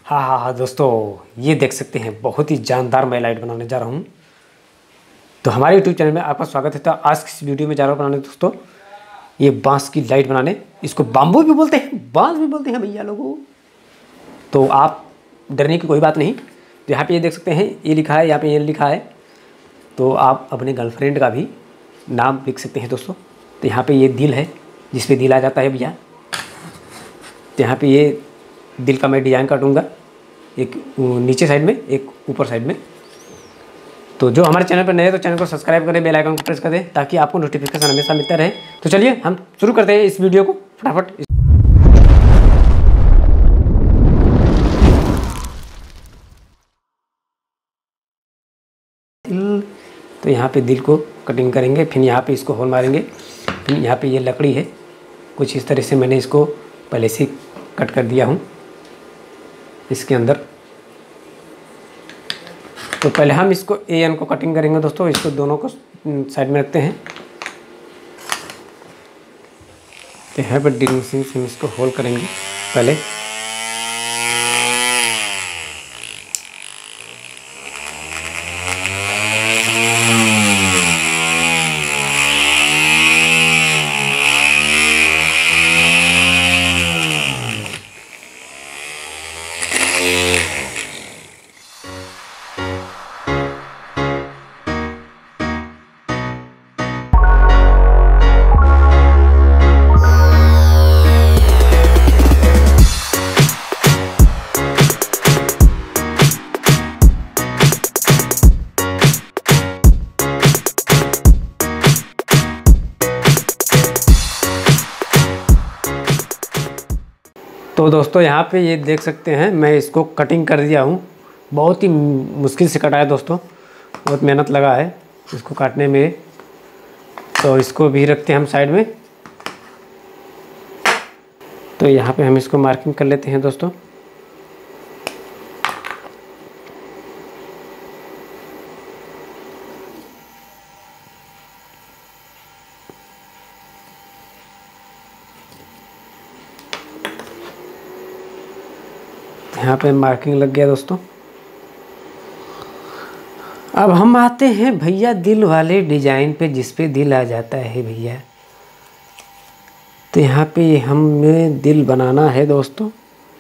हाँ दोस्तों, ये देख सकते हैं बहुत ही जानदार मैं लाइट बनाने जा रहा हूँ। तो हमारे यूट्यूब चैनल में आपका स्वागत है। तो आज की इस वीडियो में जा रहा हूँ बनाने दोस्तों ये बांस की लाइट बनाने। इसको बाम्बू भी बोलते हैं, बांस भी बोलते हैं भैया लोगों। तो आप डरने की कोई बात नहीं। तो यहाँ पे ये देख सकते हैं, ये लिखा है, यहाँ पे ये लिखा है। तो आप अपने गर्लफ्रेंड का भी नाम लिख सकते हैं दोस्तों। तो यहाँ पे ये दिल है, जिस पे दिल आ जाता है भैया। तो यहाँ पे ये दिल का मैं डिज़ाइन काटूँगा, एक नीचे साइड में, एक ऊपर साइड में। तो जो हमारे चैनल पर नए हैं तो चैनल को सब्सक्राइब करें, बेल आइकन को प्रेस कर दें ताकि आपको नोटिफिकेशन हमेशा मिलता रहे। तो चलिए हम शुरू करते हैं इस वीडियो को फटाफट। तो यहाँ पे दिल को कटिंग करेंगे, फिर यहाँ पे इसको होल मारेंगे। फिर यहाँ पे ये लकड़ी है, कुछ इस तरह से मैंने इसको पहले से कट कर दिया हूँ इसके अंदर। तो पहले हम इसको एन को कटिंग करेंगे दोस्तों। इसको दोनों को साइड में रखते हैं। तो यहाँ पर ड्रिलिंग मशीन से हम इसको होल करेंगे पहले। तो दोस्तों यहाँ पे ये देख सकते हैं, मैं इसको कटिंग कर दिया हूँ। बहुत ही मुश्किल से कटा है दोस्तों, बहुत मेहनत लगा है इसको काटने में। तो इसको भी रखते हैं हम साइड में। तो यहाँ पे हम इसको मार्किंग कर लेते हैं दोस्तों। यहाँ पे मार्किंग लग गया दोस्तों। अब हम आते हैं भैया दिल वाले डिजाइन पे, जिस पे दिल आ जाता है भैया। तो यहाँ पे हमें दिल बनाना है दोस्तों।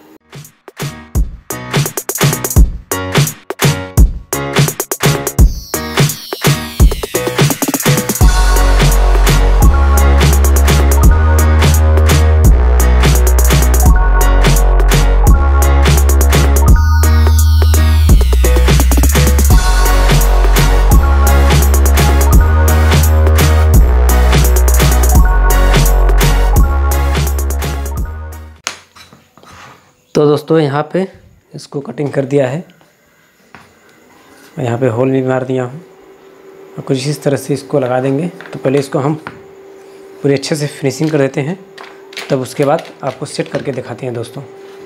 तो दोस्तों यहाँ पे इसको कटिंग कर दिया है, यहाँ पे होल भी मार दिया हूँ। और कुछ इस तरह से इसको लगा देंगे। तो पहले इसको हम पूरे अच्छे से फिनिशिंग कर देते हैं, तब उसके बाद आपको सेट करके दिखाते हैं दोस्तों।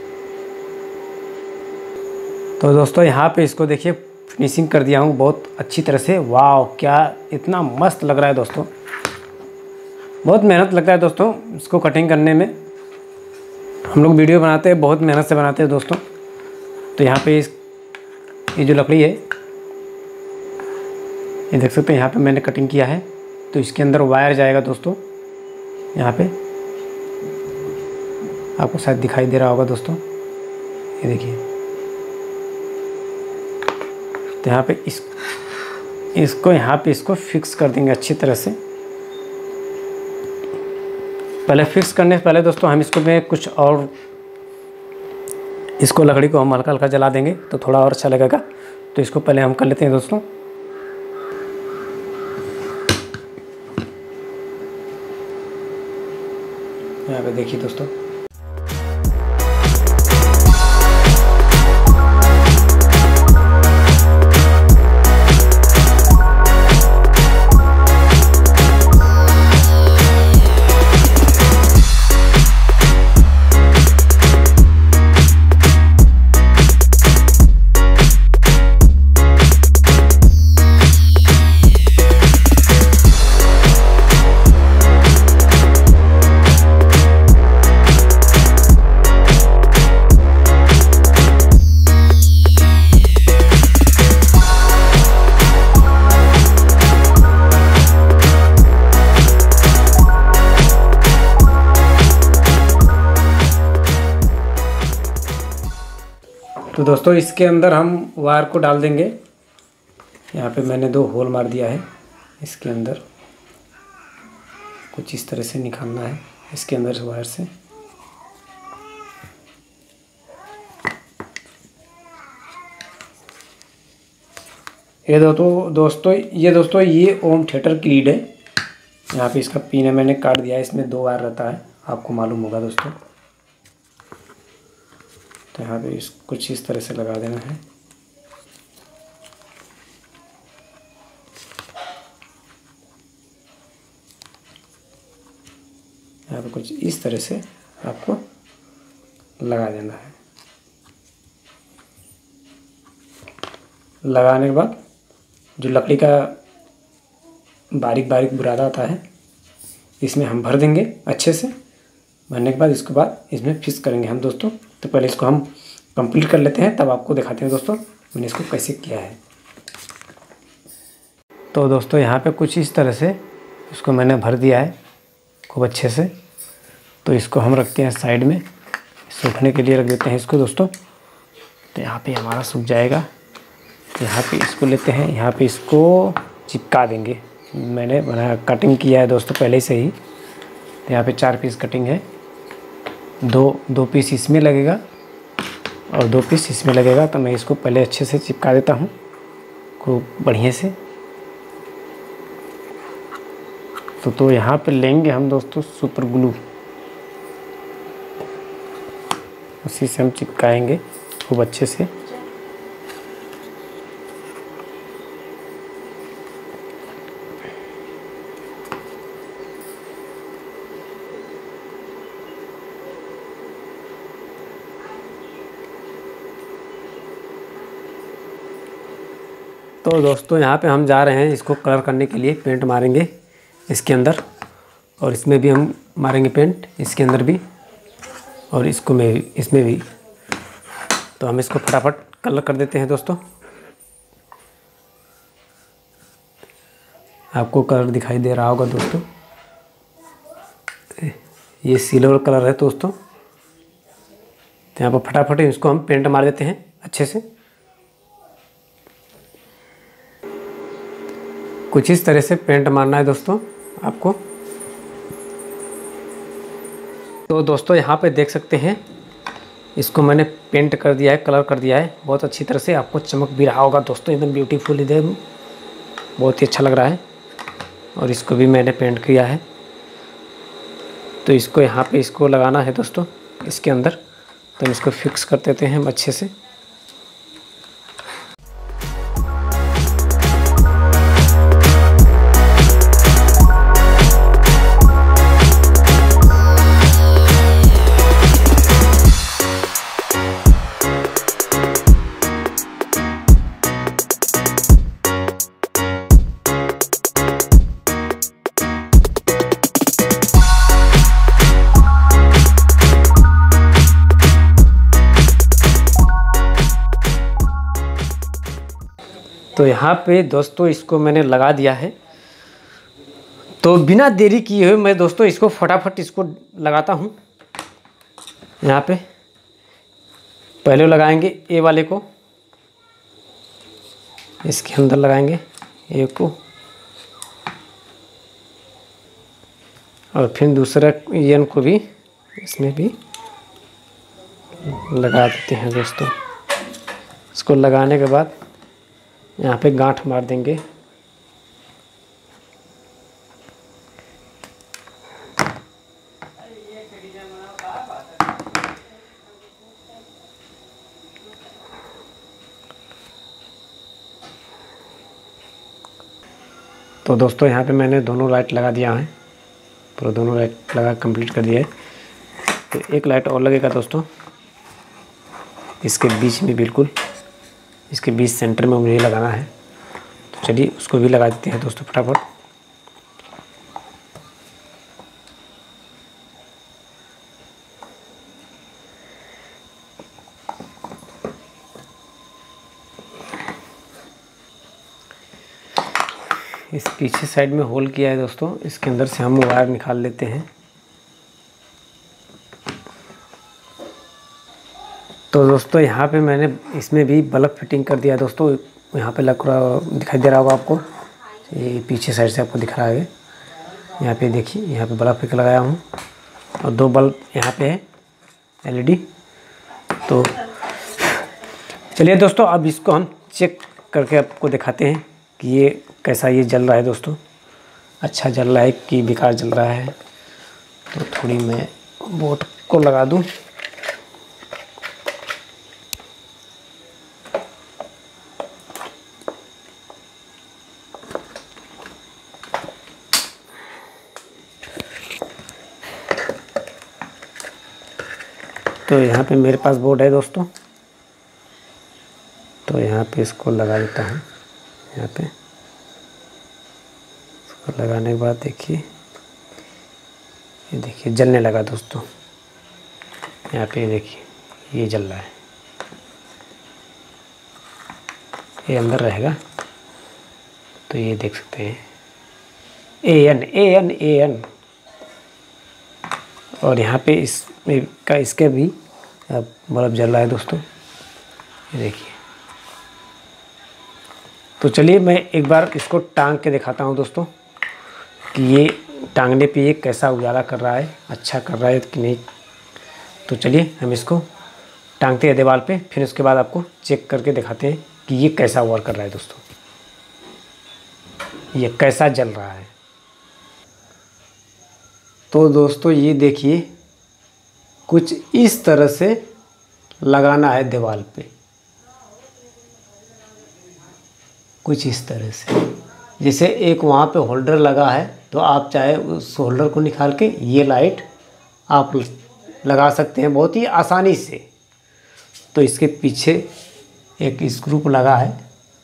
तो दोस्तों यहाँ पे इसको देखिए फिनिशिंग कर दिया हूँ बहुत अच्छी तरह से। वाह, क्या इतना मस्त लग रहा है दोस्तों। बहुत मेहनत लगता है दोस्तों इसको कटिंग करने में। हम लोग वीडियो बनाते हैं, बहुत मेहनत से बनाते हैं दोस्तों। तो यहाँ पे ये जो लकड़ी है, ये देख सकते हैं, यहाँ पे मैंने कटिंग किया है। तो इसके अंदर वायर जाएगा दोस्तों। यहाँ पे आपको शायद दिखाई दे रहा होगा दोस्तों, ये देखिए। तो यहाँ पे इसको यहाँ पे इसको फिक्स कर देंगे अच्छी तरह से। पहले फिक्स करने से पहले दोस्तों हम इसको में कुछ और, इसको लकड़ी को हम हल्का हल्का जला देंगे तो थोड़ा और अच्छा लगेगा। तो इसको पहले हम कर लेते हैं दोस्तों। यहाँ पे देखिए दोस्तों, तो दोस्तों इसके अंदर हम वायर को डाल देंगे। यहाँ पे मैंने 2 होल मार दिया है। इसके अंदर कुछ इस तरह से निकालना है इसके अंदर से वायर से। ये दोस्तों ये होम थिएटर की लीड है। यहाँ पे इसका पिन है, मैंने काट दिया है। इसमें 2 वायर रहता है, आपको मालूम होगा दोस्तों। तो यहाँ पे कुछ इस तरह से लगा देना है। यहाँ पे कुछ इस तरह से आपको लगा देना है। लगाने के बाद जो लकड़ी का बारीक बारीक बुरादा आता है इसमें हम भर देंगे अच्छे से। भरने के बाद इसके बाद इसमें फिक्स करेंगे हम दोस्तों। तो पहले इसको हम कंप्लीट कर लेते हैं, तब आपको दिखाते हैं दोस्तों मैंने इसको कैसे किया है। तो दोस्तों यहाँ पे कुछ इस तरह से इसको मैंने भर दिया है खूब अच्छे से। तो इसको हम रखते हैं साइड में, सूखने के लिए रख देते हैं इसको दोस्तों। तो यहाँ पे हमारा सूख जाएगा। यहाँ पे इसको लेते हैं, यहाँ पे इसको चिपका देंगे। मैंने बनाया कटिंग किया है दोस्तों पहले से ही। तो यहाँ पे 4 पीस कटिंग है, 2 पीस इसमें लगेगा और 2 पीस इसमें लगेगा। तो मैं इसको पहले अच्छे से चिपका देता हूँ खूब बढ़िया से। तो यहाँ पे लेंगे हम दोस्तों सुपर ग्लू, उसी से हम चिपकाएंगे खूब अच्छे से। तो दोस्तों यहाँ पे हम जा रहे हैं इसको कलर करने के लिए। पेंट मारेंगे इसके अंदर और इसमें भी हम मारेंगे पेंट, इसके अंदर भी और इसमें भी। तो हम इसको फटाफट कलर कर देते हैं दोस्तों। आपको कलर दिखाई दे रहा होगा दोस्तों, ये सिल्वर कलर है दोस्तों। तो यहाँ पर फटाफट इसको हम पेंट मार देते हैं अच्छे से। कुछ इस तरह से पेंट मारना है दोस्तों आपको। तो दोस्तों यहाँ पे देख सकते हैं इसको मैंने पेंट कर दिया है, कलर कर दिया है बहुत अच्छी तरह से। आपको चमक भी रहा होगा दोस्तों, एकदम ब्यूटीफुल, एकदम बहुत ही अच्छा लग रहा है। और इसको भी मैंने पेंट किया है। तो इसको यहाँ पे इसको लगाना है दोस्तों इसके अंदर। तो हम इसको फिक्स कर देते हैं हम अच्छे से। तो यहाँ पे दोस्तों इसको मैंने लगा दिया है। तो बिना देरी किए हुए मैं दोस्तों इसको फटाफट इसको लगाता हूँ। यहाँ पे पहले लगाएंगे ए वाले को, इसके अंदर लगाएंगे ए को, और फिर दूसरा एन को भी इसमें भी लगा देते हैं दोस्तों। इसको लगाने के बाद यहाँ पे गांठ मार देंगे। तो दोस्तों यहाँ पे मैंने दोनों लाइट लगा दिया है, पूरा दोनों लाइट लगा कंप्लीट कर दिया है। तो एक लाइट और लगेगा दोस्तों इसके बीच में, बिल्कुल इसके बीच सेंटर में मुझे लगाना है। तो चलिए उसको भी लगा देते हैं दोस्तों फटाफट। इस पीछे साइड में होल किया है दोस्तों, इसके अंदर से हम वायर निकाल लेते हैं। तो दोस्तों यहाँ पे मैंने इसमें भी बल्ब फिटिंग कर दिया दोस्तों। यहाँ पे लग रहा दिखाई दे रहा होगा आपको, ये पीछे साइड से आपको दिख रहा है। यहाँ पे देखिए, यहाँ पे बल्ब फिट लगाया हूँ और 2 बल्ब यहाँ पे है LED। तो चलिए दोस्तों, अब इसको हम चेक करके आपको दिखाते हैं कि ये कैसा ये जल रहा है दोस्तों, अच्छा जल रहा है कि बेकार जल रहा है। तो थोड़ी मैं बोर्ड को लगा दूं। तो यहाँ पे मेरे पास बोर्ड है दोस्तों, तो यहाँ पे इसको लगा देता हूँ। यहाँ पे इसको लगाने के बाद देखिए, ये देखिए जलने लगा दोस्तों। यहाँ पे देखिए ये जल रहा है, ये अंदर रहेगा। तो ये देख सकते हैं AN। और यहाँ पे इसके भी बल्ब जल रहा है दोस्तों, ये देखिए। तो चलिए मैं एक बार इसको टांग के दिखाता हूँ दोस्तों कि ये टांगने पे ये कैसा उजाला कर रहा है, अच्छा कर रहा है कि नहीं। तो चलिए हम इसको टांगते हैं दीवार पे, फिर उसके बाद आपको चेक करके दिखाते हैं कि ये कैसा वर्क कर रहा है दोस्तों, ये कैसा जल रहा है। तो दोस्तों ये देखिए, कुछ इस तरह से लगाना है दीवार पे, कुछ इस तरह से। जैसे एक वहाँ पे होल्डर लगा है, तो आप चाहे उस होल्डर को निकाल के ये लाइट आप लगा सकते हैं बहुत ही आसानी से। तो इसके पीछे एक स्क्रू लगा है।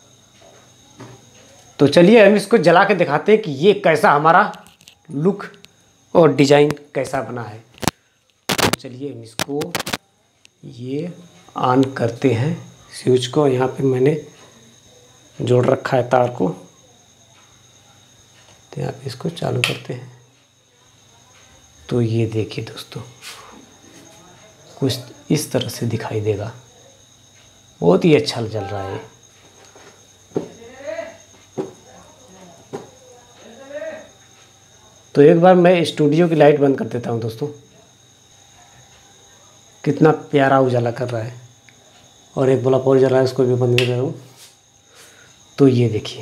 तो चलिए हम इसको जला के दिखाते हैं कि ये कैसा हमारा लुक और डिज़ाइन कैसा बना है। तो चलिए हम इसको ये ऑन करते हैं स्विच को। यहाँ पे मैंने जोड़ रखा है तार को, तो यहाँ पे इसको चालू करते हैं। तो ये देखिए दोस्तों, कुछ इस तरह से दिखाई देगा, बहुत ही अच्छा जल रहा है। तो एक बार मैं स्टूडियो की लाइट बंद कर देता हूँ दोस्तों, कितना प्यारा उजाला कर रहा है। और एक बल्ब और जल रहा है, उसको भी बंद कर दे रहा हूँ। तो ये देखिए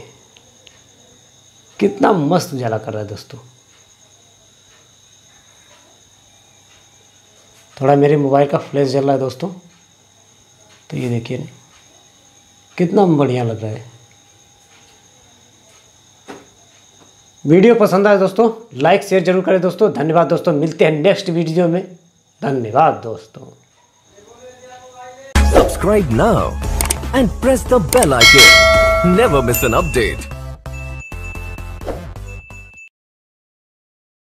कितना मस्त उजाला कर रहा है दोस्तों। थोड़ा मेरे मोबाइल का फ्लैश जल रहा है दोस्तों। तो ये देखिए कितना बढ़िया लग रहा है। वीडियो पसंद आए दोस्तों, लाइक शेयर जरूर करें दोस्तों। धन्यवाद दोस्तों, मिलते हैं नेक्स्ट वीडियो में। धन्यवाद दोस्तों। Subscribe now and press the bell icon. Never miss an update.